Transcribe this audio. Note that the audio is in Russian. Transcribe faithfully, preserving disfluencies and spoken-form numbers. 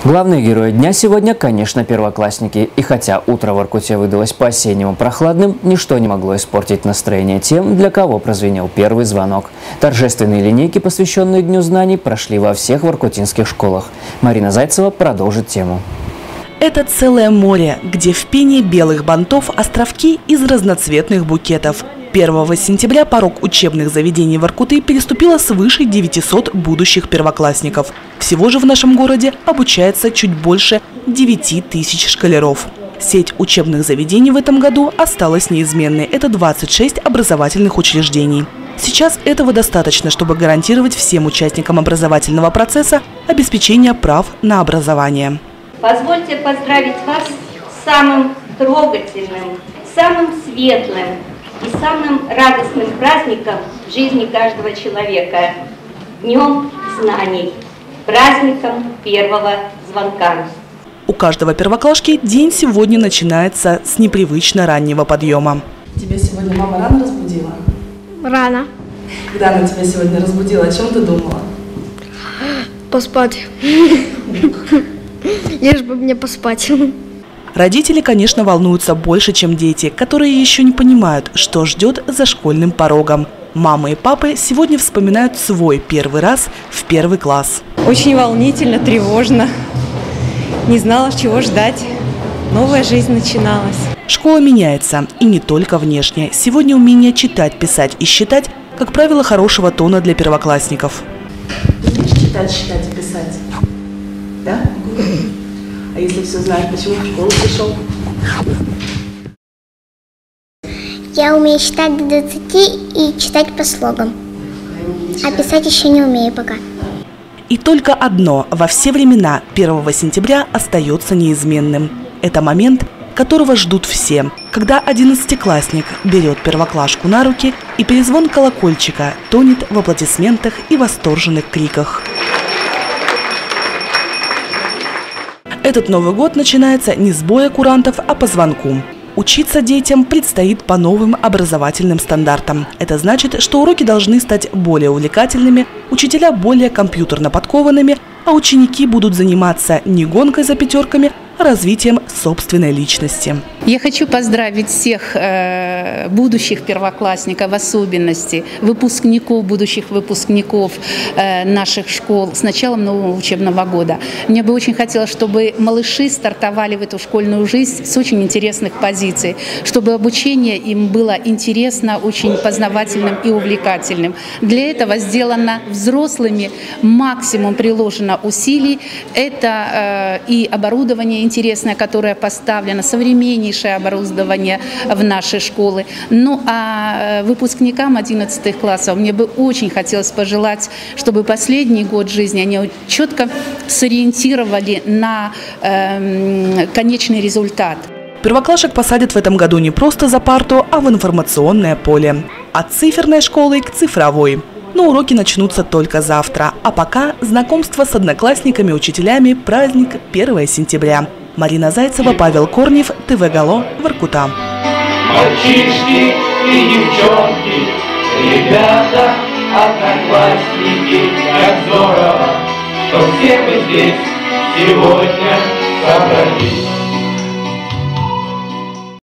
Главные герои дня сегодня, конечно, первоклассники. И хотя утро в Воркуте выдалось по-осеннему прохладным, ничто не могло испортить настроение тем, для кого прозвенел первый звонок. Торжественные линейки, посвященные Дню знаний, прошли во всех воркутинских школах. Марина Зайцева продолжит тему. Это целое море, где в пении белых бантов островки из разноцветных букетов. первого сентября порог учебных заведений Воркуты переступило свыше девятисот будущих первоклассников. Всего же в нашем городе обучается чуть больше девяти тысяч школяров. Сеть учебных заведений в этом году осталась неизменной. Это двадцать шесть образовательных учреждений. Сейчас этого достаточно, чтобы гарантировать всем участникам образовательного процесса обеспечение прав на образование. Позвольте поздравить вас с самым трогательным, самым светлым и самым радостным праздником в жизни каждого человека – Днем знаний, праздником первого звонка. У каждого первоклашки день сегодня начинается с непривычно раннего подъема. Тебя сегодня мама рано разбудила? Рано. Когда она тебя сегодня разбудила, о чем ты думала? Поспать. Лишь бы мне поспать. Родители, конечно, волнуются больше, чем дети, которые еще не понимают, что ждет за школьным порогом. Мамы и папы сегодня вспоминают свой первый раз в первый класс. Очень волнительно, тревожно. Не знала, чего ждать. Новая жизнь начиналась. Школа меняется, и не только внешне. Сегодня умение читать, писать и считать, как правило, хорошего тона для первоклассников. Ты умеешь читать, считать и писать? Да? А если все знаешь, почему в школу пришел? Я умею считать до двадцати и читать по слогам. А писать еще не умею пока. И только одно во все времена первого сентября остается неизменным. Это момент, которого ждут все, когда одиннадцатиклассник берет первоклашку на руки, и перезвон колокольчика тонет в аплодисментах и восторженных криках. Этот Новый год начинается не с боя курантов, а по звонку. Учиться детям предстоит по новым образовательным стандартам. Это значит, что уроки должны стать более увлекательными, учителя более компьютерно подкованными, а ученики будут заниматься не гонкой за пятерками, а развитием собственной личности. Я хочу поздравить всех э, будущих первоклассников, в особенности выпускников, будущих выпускников э, наших школ с началом нового учебного года. Мне бы очень хотелось, чтобы малыши стартовали в эту школьную жизнь с очень интересных позиций, чтобы обучение им было интересно, очень познавательным и увлекательным. Для этого сделано взрослыми максимум приложено усилий. Это э, и оборудование интересное, которое поставлено, современнейшее оборудование в наши школы. Ну а выпускникам одиннадцатых классов мне бы очень хотелось пожелать, чтобы последний год жизни они четко сориентировали на э, конечный результат. Первоклашек посадят в этом году не просто за парту, а в информационное поле. От циферной школы к цифровой. Но уроки начнутся только завтра. А пока знакомство с одноклассниками, учителями, праздник первого сентября. Марина Зайцева, Павел Корнев, ТВ Гало, Воркута. Мальчишки и девчонки, ребята, одноклассники, как здорово, что все мы здесь сегодня собрались.